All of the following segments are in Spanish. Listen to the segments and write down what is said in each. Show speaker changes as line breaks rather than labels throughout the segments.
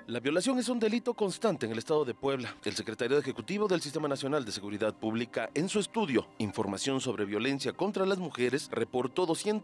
La violación es un delito constante en el estado de Puebla. El secretario ejecutivo del Sistema Nacional de Seguridad Pública, en su estudio Información sobre violencia contra las mujeres, reportó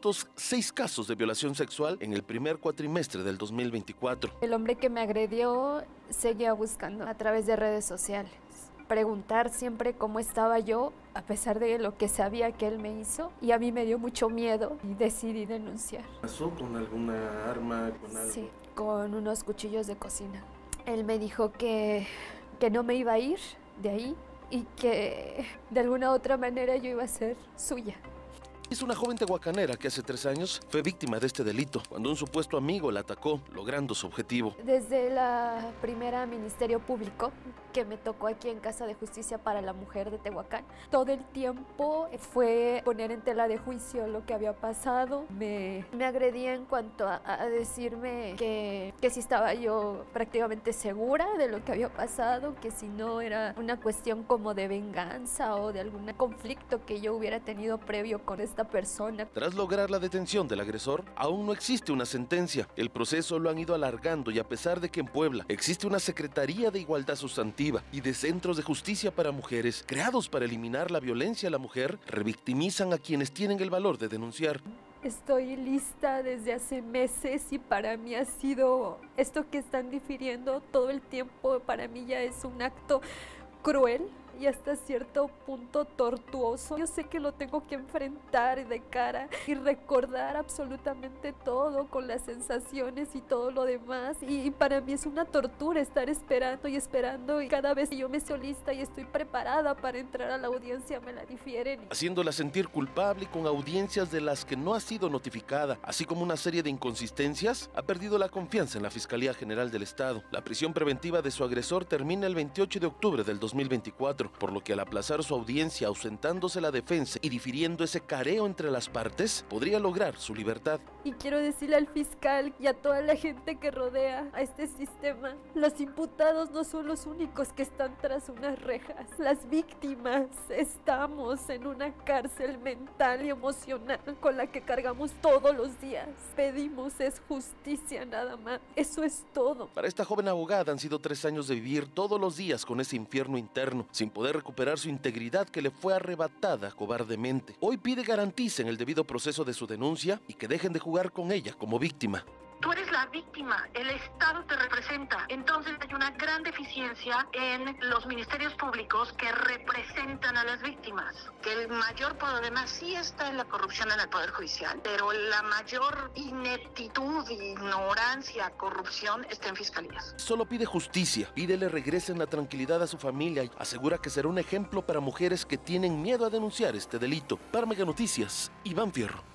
206 casos de violación sexual en el primer cuatrimestre del 2024.
El hombre que me agredió seguía buscando a través de redes sociales. Preguntar siempre cómo estaba yo, a pesar de lo que sabía que él me hizo, y a mí me dio mucho miedo y decidí denunciar.
¿Pasó con alguna arma, con algo?
Sí, con unos cuchillos de cocina. Él me dijo que no me iba a ir de ahí y que de alguna u otra manera yo iba a ser suya.
Es una joven tehuacanera que hace 3 años fue víctima de este delito, cuando un supuesto amigo la atacó, logrando su objetivo.
Desde la primera Ministerio Público que me tocó aquí en Casa de Justicia para la Mujer de Tehuacán, todo el tiempo fue poner en tela de juicio lo que había pasado. Me agredía en cuanto a decirme que si estaba yo prácticamente segura de lo que había pasado, que si no era una cuestión como de venganza o de algún conflicto que yo hubiera tenido previo con esta persona.
Tras lograr la detención del agresor, aún no existe una sentencia. El proceso lo han ido alargando y a pesar de que en Puebla existe una Secretaría de Igualdad Sustantiva y de Centros de Justicia para Mujeres creados para eliminar la violencia a la mujer, revictimizan a quienes tienen el valor de denunciar.
Estoy lista desde hace meses y para mí ha sido esto que están difiriendo todo el tiempo, para mí ya es un acto cruel y hasta cierto punto tortuoso. Yo sé que lo tengo que enfrentar de cara y recordar absolutamente todo con las sensaciones y todo lo demás, y para mí es una tortura estar esperando y cada vez que yo me siento lista y estoy preparada para entrar a la audiencia me la difieren.
Haciéndola sentir culpable y con audiencias de las que no ha sido notificada, así como una serie de inconsistencias, ha perdido la confianza en la Fiscalía General del Estado. La prisión preventiva de su agresor termina el 28 de octubre del 2024. Por lo que al aplazar su audiencia, ausentándose la defensa y difiriendo ese careo entre las partes, podría lograr su libertad.
Y quiero decirle al fiscal y a toda la gente que rodea a este sistema, los imputados no son los únicos que están tras unas rejas. Las víctimas estamos en una cárcel mental y emocional con la que cargamos todos los días. Pedimos es justicia nada más. Eso es todo.
Para esta joven abogada han sido 3 años de vivir todos los días con ese infierno interno, sin poder recuperar su integridad que le fue arrebatada cobardemente. Hoy pide garanticen el debido proceso de su denuncia y que dejen de jugar con ella como víctima.
Tú eres la víctima, el Estado te representa. Entonces hay una gran deficiencia en los ministerios públicos que representan a las víctimas. Que el mayor problema sí está en la corrupción en el Poder Judicial, pero la mayor ineptitud, ignorancia, corrupción está en fiscalías.
Solo pide justicia, pide le regresen la tranquilidad a su familia y asegura que será un ejemplo para mujeres que tienen miedo a denunciar este delito. Para Mega Noticias, Iván Fierro.